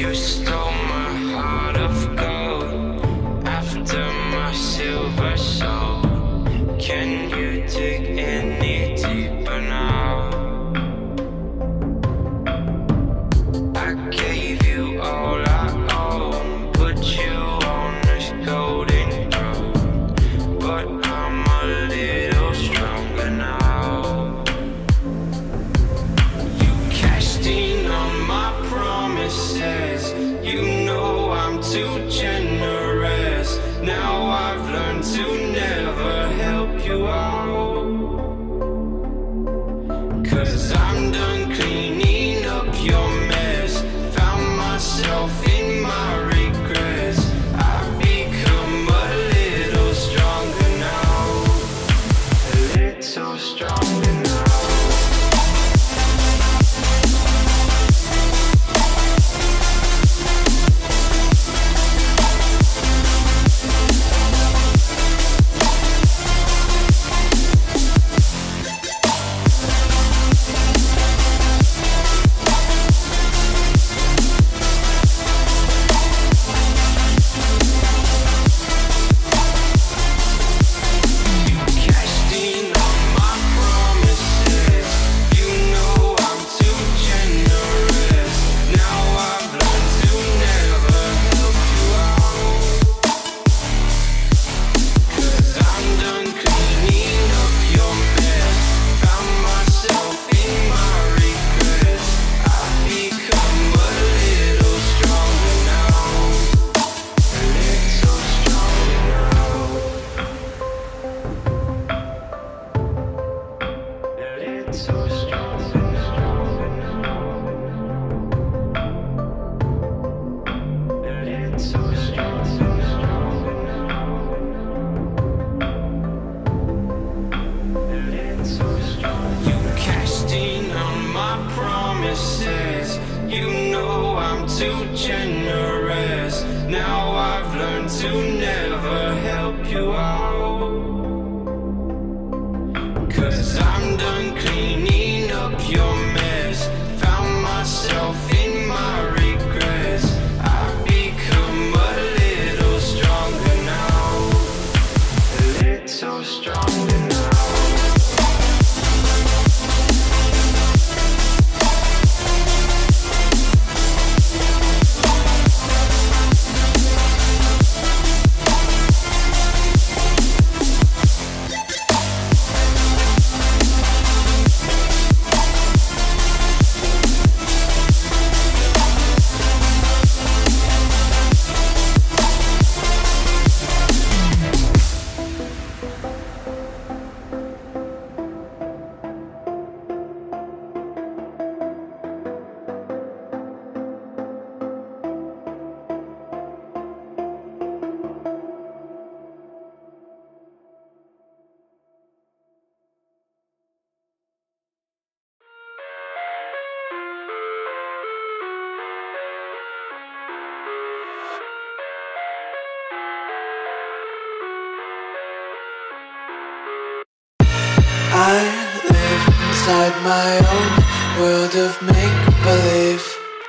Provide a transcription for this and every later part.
I live inside my own world of make-believe.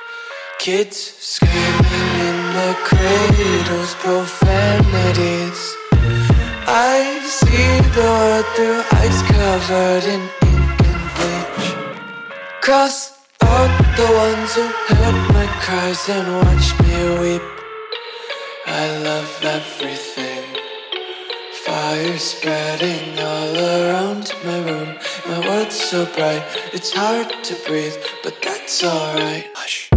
Kids screaming in their cradles, profanities. I see the world through eyes covered in ink and bleach. Cross out the ones who heard my cries and watched me weep. I love everything. Fire spreading all around my room. My world's so bright, it's hard to breathe, but that's alright. Hush.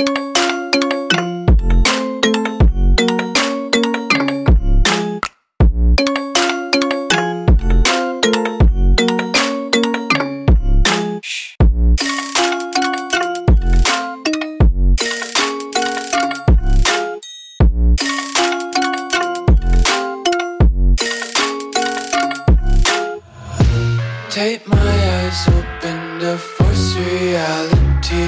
Take my eyes open to force reality.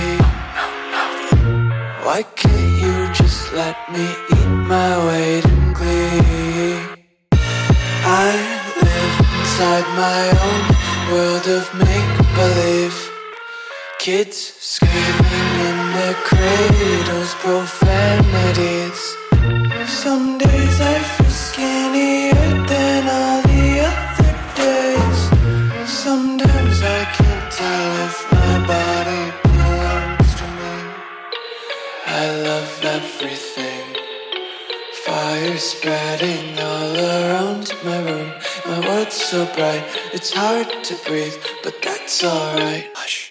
Why can't you just let me eat my weight in glee? I live inside my own world of make-believe. Kids screaming in their cradles, profanities. Some days I feel skinnier than all the other days. Sometimes I can't tell if my body belongs to me. I love everything. Fire spreading all around my room. My world's so bright, it's hard to breathe, but that's alright. Hush.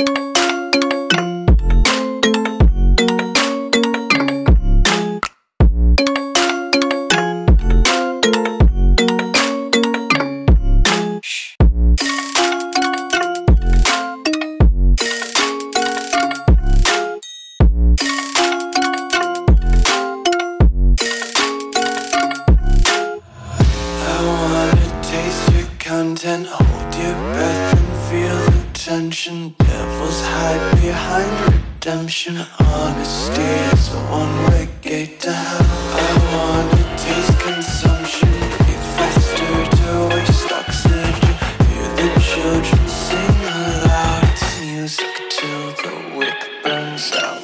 Content, hold your breath and feel the tension. Devils hide behind redemption. Honesty is a one-way gate to hell. I wanna taste consumption. Breathe faster to waste oxygen. Hear the children sing aloud. It's music till the wick burns out.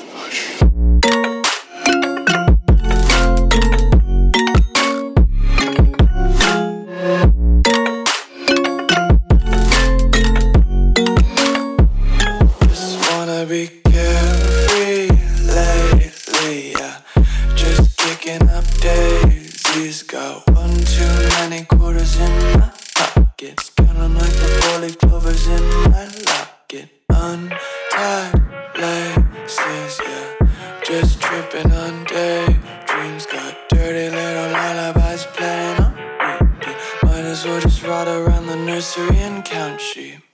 Be carefree lately, yeah. Just kicking up daisies. Got one too many quarters in my pockets. Counting like the four-leaf clovers in my locket. Untied laces, yeah. Just tripping on daydreams. Got dirty little lullabies playing on repeat. Might as well just ride around the nursery and count sheep.